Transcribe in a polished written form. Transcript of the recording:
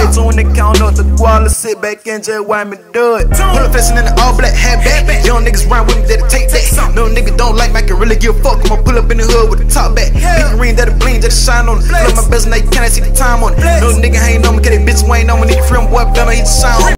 Wait till when they count up the guala, sit back and just watch me do it. Pull up facing in the all black hat back. Young niggas run with me, that'll take that. No nigga don't like me, I can really give a fuck. I'ma pull up in the hood with the top back. Big ring that'll bling, that'll shine on it. Love my best and they can't see the time on it. No nigga ain't on me, cause they bitch ain't on me. Need a friend, boy, better hit the sound.